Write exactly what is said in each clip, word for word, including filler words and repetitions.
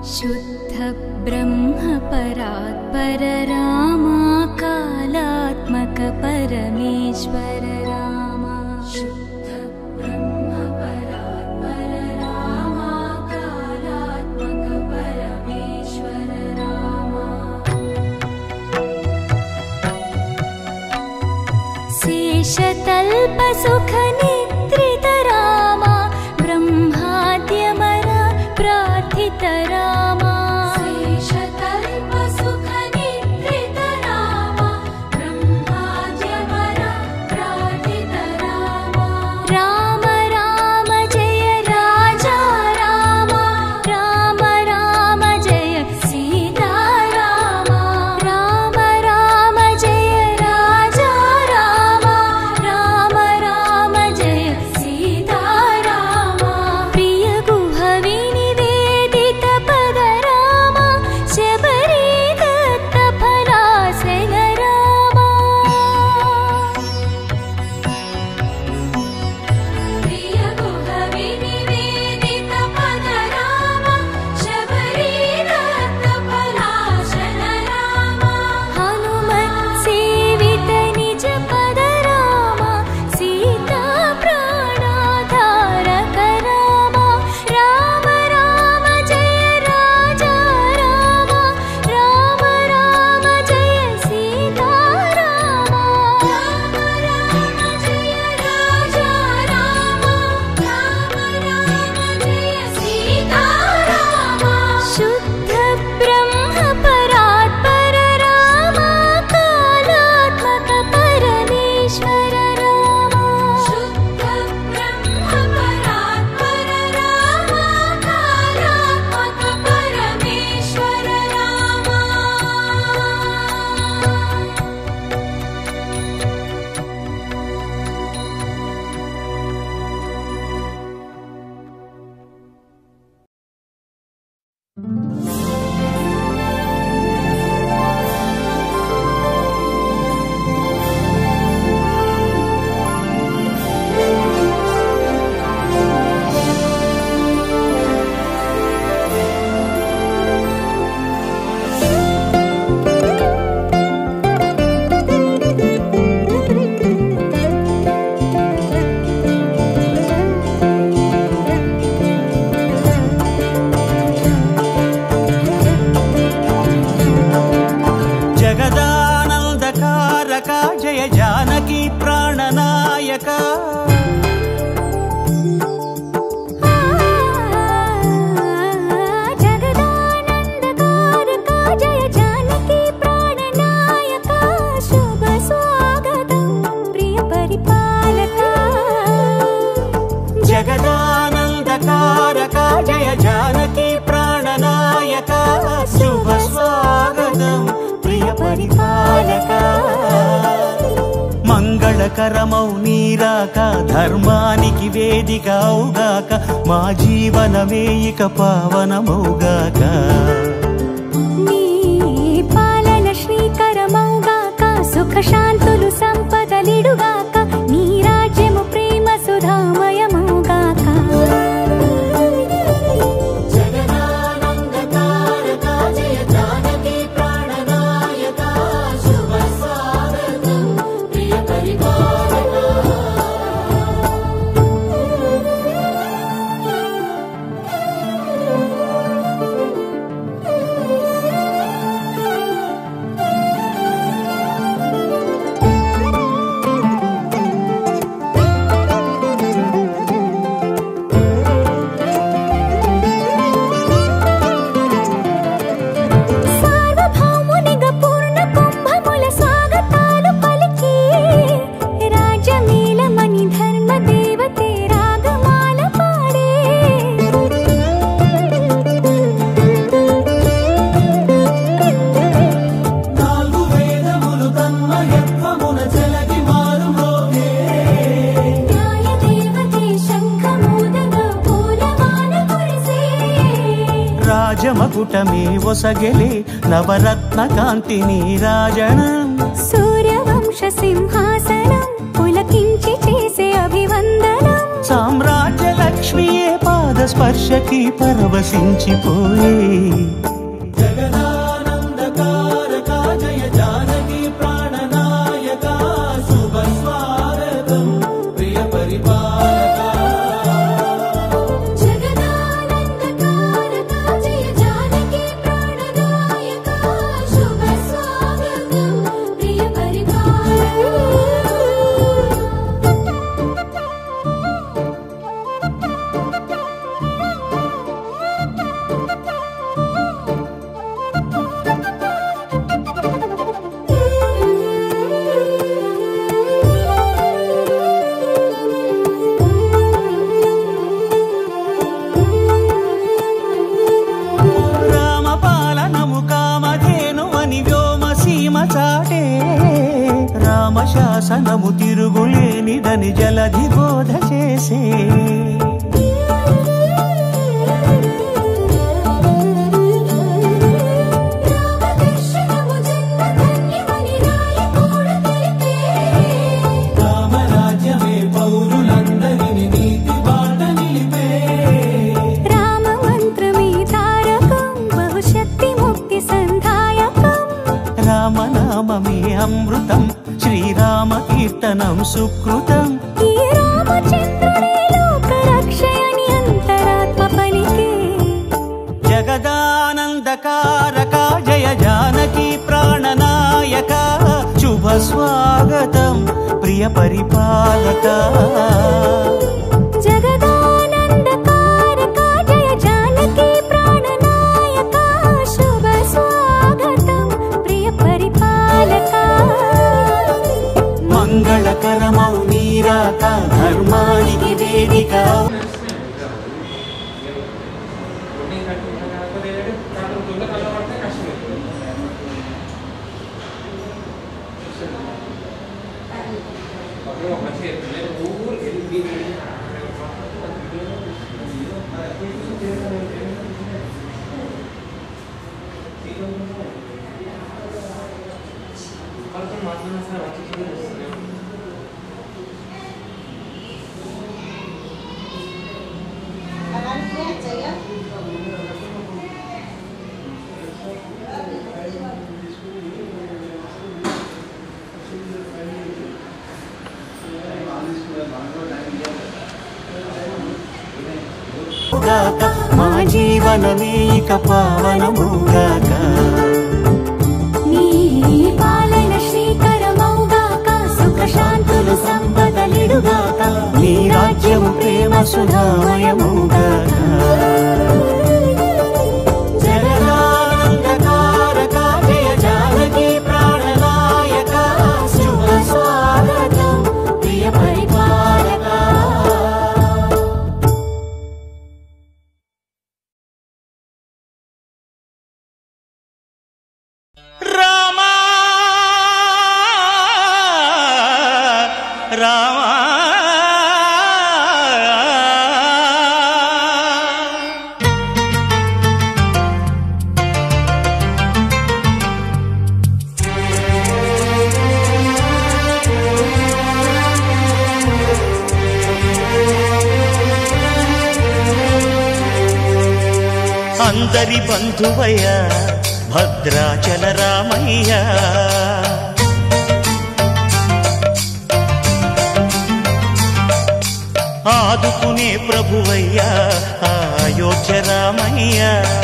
शुद्ध ब्रह्म परात्पर रामा कालात्मक परमेश्वर रामा शुद्ध ब्रह्म परात्पर रामा कालात्मक परमेश्वर रामा शेषतल्प सुख निद्रित रामा ब्रह्माद्यमर प्रार्थित रामा शेषतल्प सुख निद्रित रामा ब्रह्माद्यमर प्रार्थित रामा राम राम जय राजा रामा राम राम जय सीता रामा राम राम जय राजा रामा राम राम जय सीता रामा प्रिय गुहविनि जय जानकी प्राणनायक जगदानंदकारक जय जानकी प्राणनायक शुभ स्वागतं प्रिय परिपालक जगदानंदकारक जय जानकी प्राणनायक शुभ स्वागतं प्रिय परिपालक మంగళకరమౌ నీరాక ధర్మానికి వేదిక అవుగాక మా జీవనమే ఇక పావనమౌగాక నీ పాలన శ్రీకరమౌగాక సుఖ శాంతులు సంపదలిడుగాక నీ రాజ్యము ప్రేమ సుధామయమౌగాక రాజమకుటమే ఒసగెలే నవరత్న కాంతి నీరాజనం సూర్యవంశ సింహాసనం పులకించి చేసే అభివందనం సామ్రాజ్య లక్ష్మియే పాద స్పర్శకి పరవశించిపోయే జగదానందకారక జయ జానకి ప్రాణనాయక శుభ స్వాగతం ప్రియ పరిపాలక జగదానందకారక జయ జానకి ప్రాణనాయక శుభ స్వాగతం ప్రియ పరిపాలక రామపాలనము కామధేనువని వ్యోమసీమ చాటే రామశాసనము తిరుగులేనిదని జలధి బోధ చేసే రామదర్శనము జన్మధన్యమని రాయకూడ తెలిపే రామరాజ్యమే పౌరులందరిని నీతి బాట నిలిపే రామ మంత్రమే తారకం బహుశక్తి ముక్తి సంధాయకం రామనామమే అమృతం శ్రీరామ కీర్తనం సుకృతం ఈ రామచంద్రుడే లోక రక్షయని అంతరాత్మ పలికే జగదానందకారక జయ జానకి ప్రాణనాయక శుభ స్వాగతం ప్రియ పరిపాలక జగదానందకారక జయ జానకి ప్రాణనాయక శుభ స్వాగతం ప్రియ పరిపాలక మంగళకరమౌ నీరాక ధర్మానికి వేదిక మా జీవనమే ఇక పావనముగాక నీ పాలన శ్రీకరమౌగాక సుఖ శాంతులు సంపదలిడుగాక నీ రాజ్యము ప్రేమ సుధామయముగాక జగదానందకారక జయ జానకి ప్రాణనాయక శుభ స్వాగతం ప్రియ పరిపాలక రామా రామా అందరి బంధువయ్య భద్రాచల రామయ్య ఆదుకునే ప్రభువయ్య అయోధ్య రామయ్య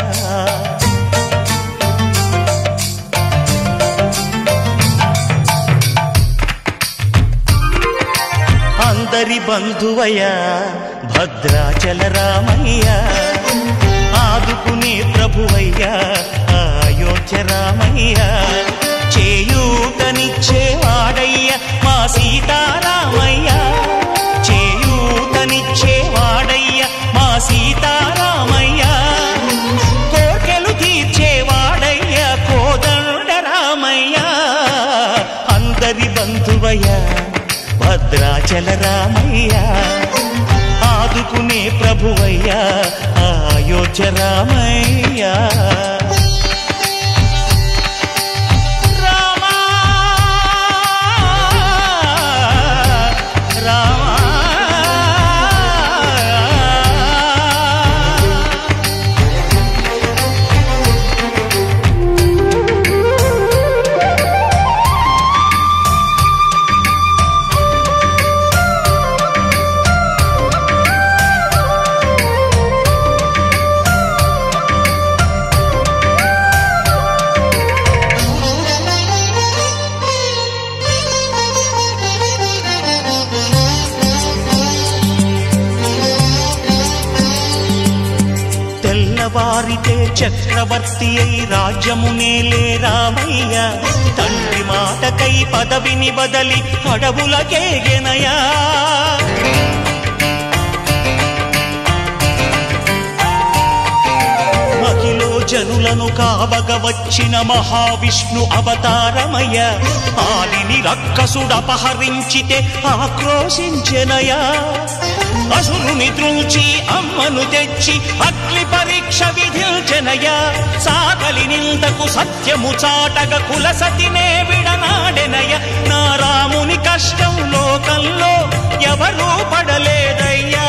అందరి బంధువయ్య భద్రాచల రామయ్య ఆదుకునే ప్రభువయ్య అయోధ్య రామయ్య చేయూతనిచ్చేవాడయ్య మా సీతారామయ్య చేయూతనిచ్చేవాడయ్య మా సీతారామయ్య కోర్కెలు తీర్చేవాడయ్య కోదండ రామయ్య అందరి బంధువయ్య భద్రాచల రామయ్య ఆదుకునే ప్రభువయ్య అయోధ్య రామయ్య రామా రామా తెల్లవారితే చక్రవర్తి అయి రాజ్యమునేలే రామయ్య తండ్రి మాటకై పదవిని బదలి అడవులకేగెనయా మహిలో జనులను కావగ వచ్చిన మహావిష్ణు అవతారమయ్య ఆలిని రక్కసుడపహరించితే ఆక్రోశించెనయా అసురుని త్రుంచి అమ్మను తెచ్చి అగ్ని పరీక్ష విధించెనయా సాగలి నిందకు సత్యము చాటగ కులసతినే విడనాడెనయ నా రాముని కష్టం లోకంలో ఎవరూ పడలేదయ్యా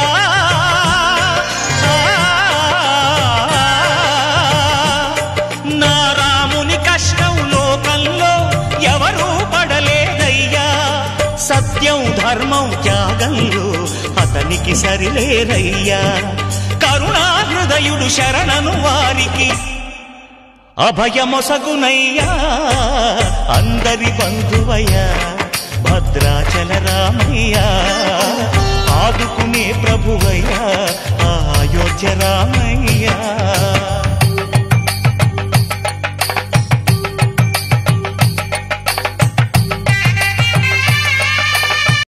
నా రాముని కష్టం లోకంలో ఎవరూ పడలేదయ్యా సత్యం ధర్మం త్యాగంలో అతనికి సరిలేరయ్యా కరుణాహృదయుడు శరణను వారికి అభయమొసగునయ్యా అందరి బంధువయ్యా భద్రాచల రామయ్యా ఆదుకునే ప్రభువయ్యా అయోధ్య రామయ్య